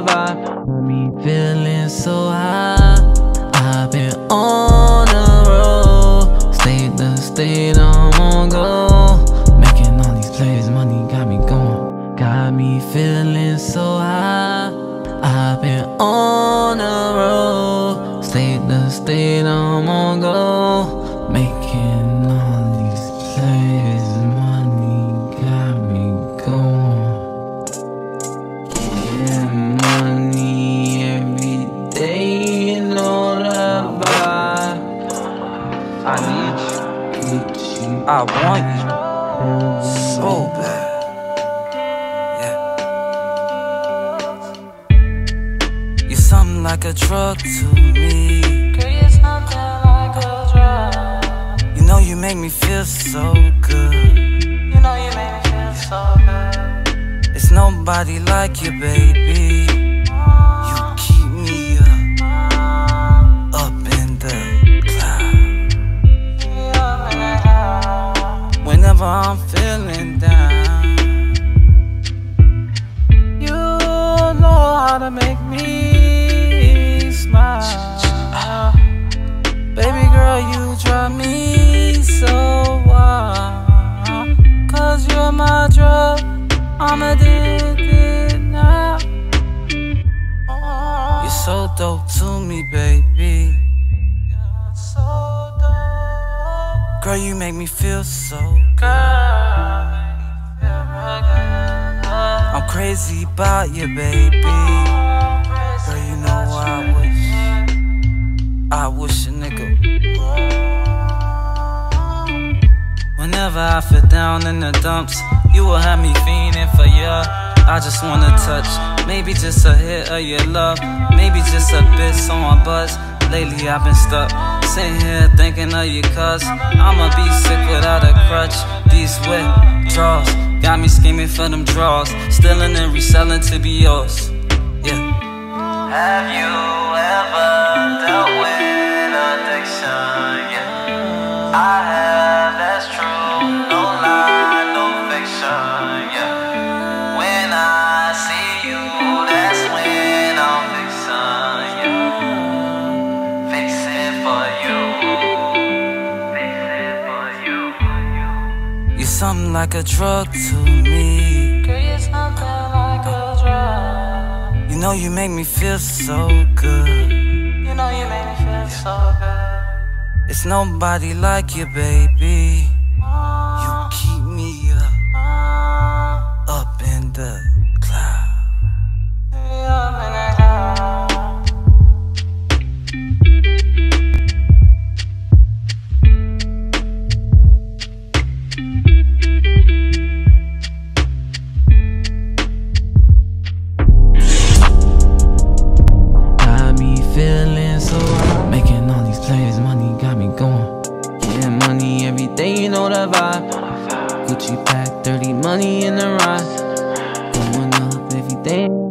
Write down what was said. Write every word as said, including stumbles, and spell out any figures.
vibe. Got me feeling so high. I've been on the road, state to state, I'm on go. Making all these plays, money got me going. Got me feeling so high. I've been on the road, state to state, I'm on go. Making all these plays, money got me going. Yeah, money every day, you know the vibe. I need you, I want you so bad. Yeah. You're something like a drug to me. Girl, you're something like a drug. You know you make me feel so good. You know you make me feel so good. It's nobody like you, baby. You keep me up, up in the cloud. Whenever I'm feeling down, you know how to make me smile. Baby girl, you drive me so wild. Cause you're my drug, I'm addicted now. You're so dope to me, baby. Girl, you make me feel so good. I'm crazy about you, baby. Girl, you know I wish, I wish a nigga. Whenever I feel down in the dumps, you will have me fiending for ya. I just wanna touch, maybe just a hit of your love, maybe just a bit so I'm buzz. Lately I've been stuck, sitting here thinking of you, cuz I'ma be sick without a crutch. These wet draws got me scheming for them draws, stealing and reselling to be yours. Yeah. Have you ever dealt with addiction? Yeah, I have, that's true. No lie, no fiction. Yeah, when I see you, that's when I'm fixin'. Yeah, fix it for you. Fix it for you. You're something like a drug to me. Girl, you're something like a drug. You know you make me feel so good. You know you make me feel so good. It's nobody like you, baby. You keep me up, up in the cloud. Got me feeling so high. Making all these plays, money got me going. Yeah, money every day, you know the vibe. Gucci pack, thirty money in the ride. Going up every day.